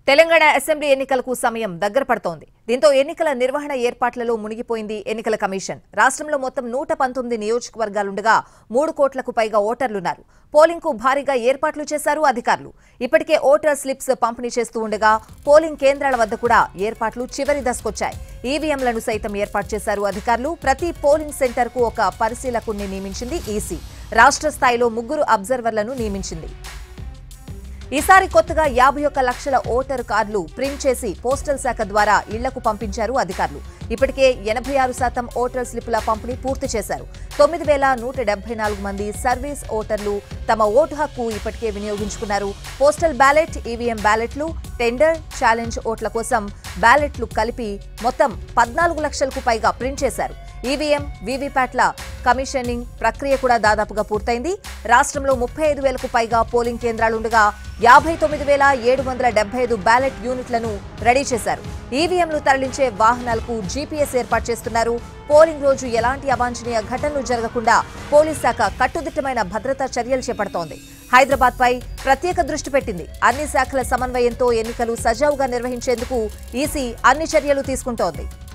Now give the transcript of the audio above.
Telangana assembly ఎన్నికలకు సమయం దగ్గర పడుతోంది. దీంతో ఎన్నికల నిర్వహణ ఏర్పాట్లలో మునిగిపోయింది ఎన్నికల కమిషన్. రాష్ట్రంలో మొత్తం 119 నియోజకవర్గాలుండగా 3 కోట్లకు పైగా ఓటర్లున్నారు. పోలింగ్ కు భారీగా ఏర్పాట్లు చేశారు అధికారులు. ఇప్పటికే ఓటర్ స్లిప్స్ పంపిణీ చేస్తూ ఉండగా పోలింగ్ కేంద్రాల వద్ద కూడా ఏర్పాట్లు చివరి దశకొచ్చాయి. ఈవీఎంలను సైతం ఏర్పాటు చేశారు అధికారులు. ప్రతి పోలింగ్ సెంటర్ కు ఒక పరిశీలకుడిని నియమించింది ఈసీ. రాష్ట్ర స్థాయిలో 3 అబ్జర్వర్లను నియమించింది. ఈసారి కొత్తగా 51 లక్షల ఓటర్ కార్డులు ప్రింట్ చేసి పోస్టల్ శాఖ ద్వారా ఇళ్లకు పంపించారు అధికారులు. ఇప్పటికే 86% ఓటర్ స్లిప్పుల పంపిణీ పూర్తి చేశారు. 9174 మంది సర్వీస్ ఓటర్లు తమ ఓటు హక్కు ఇప్పటికే వినియోగించుకున్నారు. పోస్టల్ బ్యాలెట్, ఈవీఎం బ్యాలెట్లు, టెండర్, ఛాలెంజ్ ఓట్ల కోసం బ్యాలెట్లు కలిపి మొత్తం 14 లక్షలకు పైగా ప్రింట్ చేశారు. ఈవీఎం, వీవీప్యాట్ల కమిషనింగ్ ప్రక్రియ కూడా దాదాపుగా పూర్తయింది. రాష్ట్రంలో 35,000కు పైగా పోలింగ్ కేంద్రాలుండగా 59,775 బ్యాలెట్ యూనిట్లను రెడీ చేశారు. ఈవీఎంలు తరలించే వాహనాలకు జీపీఎస్ ఏర్పాటు చేస్తున్నారు. పోలింగ్ రోజు ఎలాంటి అవాంఛనీయ ఘటనలు జరగకుండా పోలీస్ శాఖ కట్టుదిట్టమైన భద్రతా చర్యలు చేపడుతోంది. హైదరాబాద్ పై ప్రత్యేక దృష్టి పెట్టింది. అన్ని శాఖల సమన్వయంతో ఎన్నికలు సజావుగా నిర్వహించేందుకు ఈసీ అన్ని చర్యలు తీసుకుంటోంది.